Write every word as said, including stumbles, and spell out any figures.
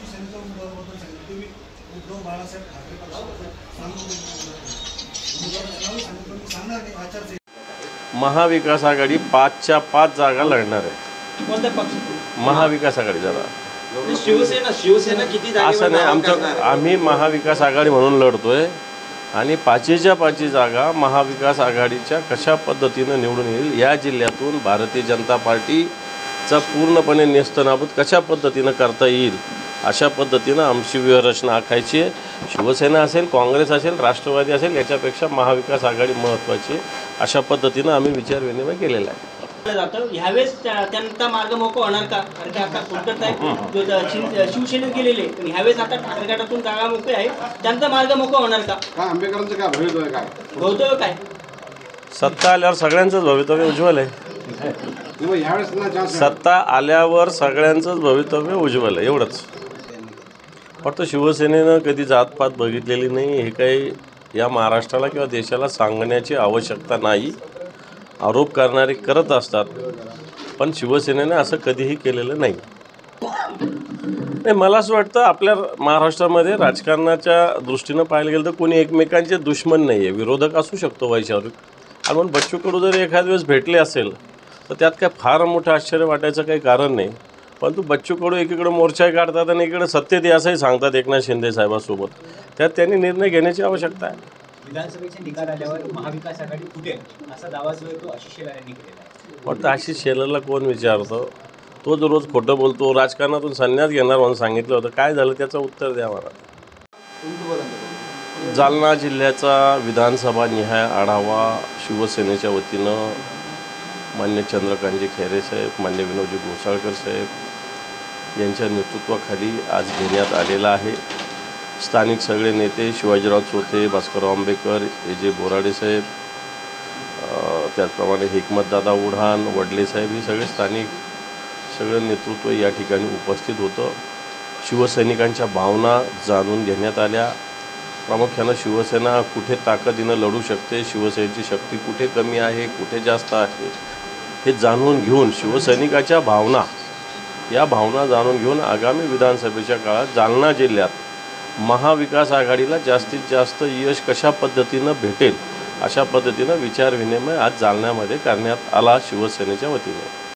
महाविकास आघाडी पाचच्या पाच जागा लढणार आहे। कोणत्या पक्ष? महाविकास आघाडी जरा शिवसेना शिवसेना किती जागा? असं नाही, आमचं आम्ही महाविकास आघाडी म्हणून लढतोय आणि पाचीच्या पाची जागा महाविकास आघाडीच्या कशा पद्धतीनं निवडून येईल या जिल्ह्यातून भारतीय जनता पार्टीचा पूर्णपणे नेस्तनाबूत कशा पद्धतीनं करता येईल अशा पद्धतीनं आमची व्यूहरचना आखायची आहे। शिवसेना असेल, काँग्रेस असेल, राष्ट्रवादी असेल, याच्यापेक्षा महाविकास आघाडी महत्त्वाची अशा पद्धतीनं आम्ही विचारविनिमय केलेला आहे। ह्यावेळेस त्यांचा मार्ग मोकळा होणार का? कारण की आता कुलकर्णी साहेब शिवसेनेत गेलेले, पण ह्यावेळेस आता ठाकरे गटातून जागा मोकळी आहे, त्यांचा मार्ग मोकळा होणार का? काय आंबेडकरांचं काय भवितव्य काय भवितव्य काय? सत्ता आल्यावर सगळ्यांचंच भवितव्य उज्ज्वल आहे। सत्ता आल्यावर सगळ्यांचंच भवितव्य उज्ज्वल आहे, एवढंच। फक्त शिवसेनेनं कधी जातपात बघितलेली नाही, हे काही या महाराष्ट्राला किंवा देशाला सांगण्याची आवश्यकता नाही। आरोप करणारे करत असतात, पण शिवसेनेने असं कधीही केलेलं नाही। नाही, मला असं वाटतं आपल्या महाराष्ट्रामध्ये राजकारणाच्या दृष्टीनं पाहायला गेलं तर कोणी एकमेकांचे दुश्मन नाही आहे, विरोधक असू शकतो वैचारिक। आणि म्हणून बच्चू कडू जर एखाद वेळेस भेटले असेल तर त्यात काय फार मोठं आश्चर्य वाटायचं काही कारण नाही। परंतु बच्चू कडू एकीकडे मोर्चा काढतात आणि इकडे सत्तेत असंही सांगतात एकनाथ शिंदे साहेबांसोबत, त्यात त्यांनी निर्णय घेण्याची आवश्यकता आहे। विधानसभेचे निकाल आल्यावर महाविकास आघाडी फुटेल असा दावा जो आहे तो आशिष शेलार यांनी केलेला आहे। फक्त आशिष शेलारला कोण विचारतो? तो जो रोज खोटं बोलतो, राजकारणातून संन्यास घेणार म्हणून सांगितलं होतं, काय झालं त्याचं उत्तर द्या मला। जालना जिल्ह्याचा विधानसभा निहाय आढावा शिवसेनेच्या वतीनं मान्य चंद्रकांतजी खैरे साहेब, मान्य विनोदजी घोसाळकर साहेब यांच्या नेतृत्वाखाली आज घेण्यात आलेला आहे। स्थानिक सगळे नेते शिवाजीराव चोथे, भास्करराव आंबेकर, ए जे बोराडे साहेब, त्याचप्रमाणे हिकमतदादा उढाण, वडले साहेब, हे सगळे स्थानिक सगळं नेतृत्व या ठिकाणी उपस्थित होतं। शिवसैनिकांच्या भावना जाणून घेण्यात आल्या। प्रामुख्यानं शिवसेना कुठे ताकदीनं लढू शकते, शिवसेनेची शक्ती कुठे कमी आहे, कुठे जास्त आहे, हे जाणून घेऊन शिवसैनिकाच्या भावना या भावना जाणून घेऊन आगामी विधानसभेच्या काळात जालना जिल्ह्यात महाविकास आघाडीला जास्तीत जास्त यश कशा पद्धतीनं भेटेल अशा पद्धतीनं विचारविनिमय आज जालन्यामध्ये करण्यात आला शिवसेनेच्या वतीने।